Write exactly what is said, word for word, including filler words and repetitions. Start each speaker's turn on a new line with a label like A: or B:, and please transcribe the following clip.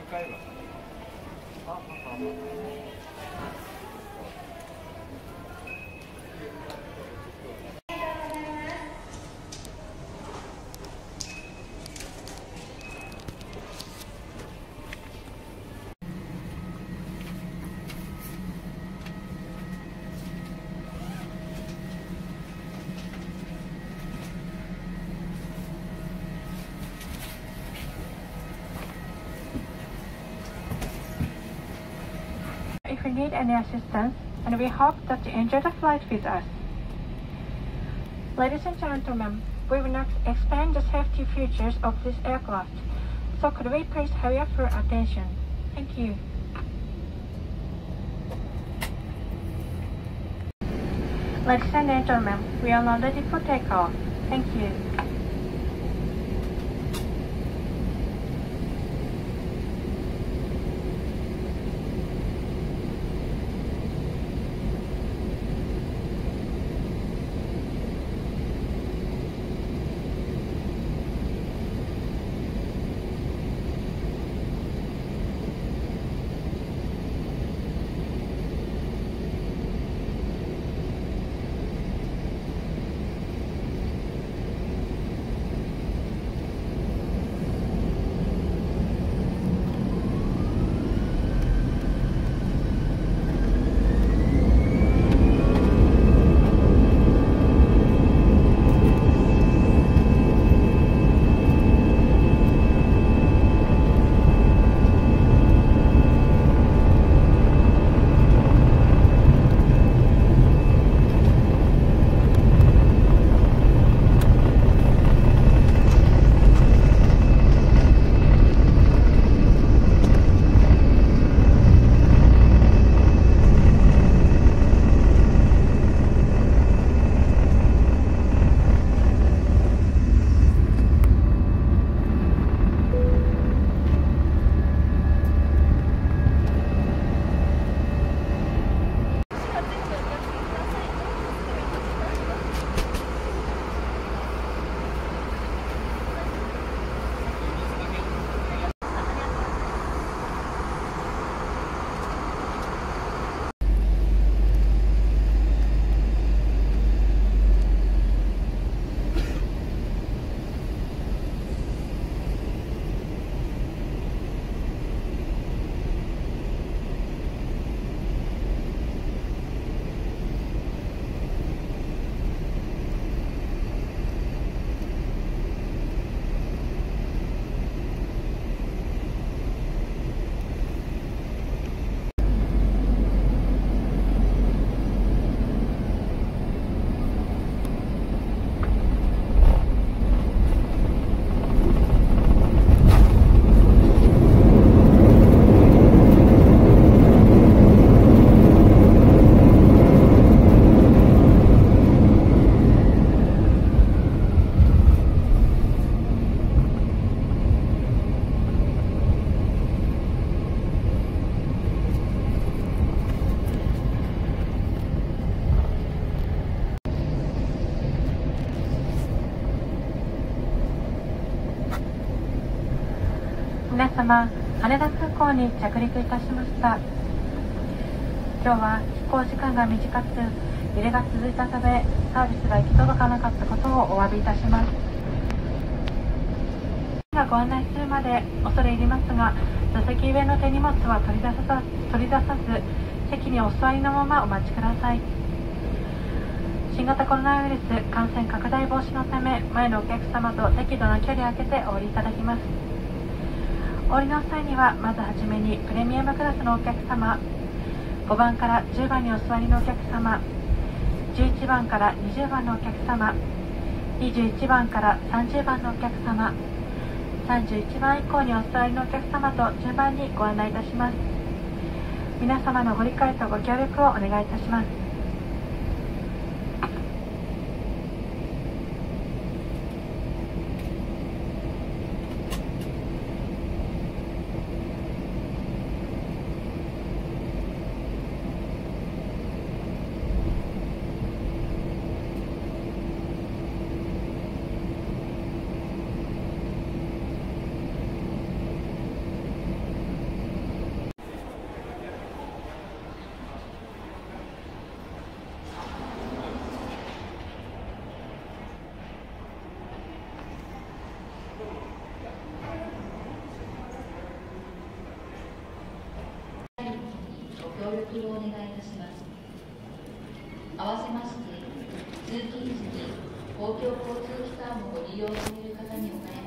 A: If you need any assistance, and we hope that you enjoy the flight with us. Ladies and gentlemen, we will not explain the safety features of this aircraft, so could we please have your full attention? Thank you. Ladies and gentlemen, we are now ready for takeoff. Thank you.皆様、羽田空港に着陸いたしました。今日は飛行時間が短く、揺れが続いたため、サービスが行き届かなかったことをお詫びいたします。ご案内するまで恐れ入りますが、座席上の手荷物は取り出さ取り出さず、席にお座りのままお待ちください。新型コロナウイルス感染拡大防止のため、前のお客様と適度な距離を空けてお降りいただきます。お降りの際には、まずはじめにプレミアムクラスのお客様、ごばんからじゅうばんにお座りのお客様、じゅういちばんからにじゅうばんのお客様、にじゅういちばんからさんじゅうばんのお客様、さんじゅういちばん以降にお座りのお客様と順番にご案内いたします。皆様のご理解とご協力をお願いいたします。
B: 協力をお願いいたします。合わせまして、通勤時に公共交通機関をご利用される方におかれまして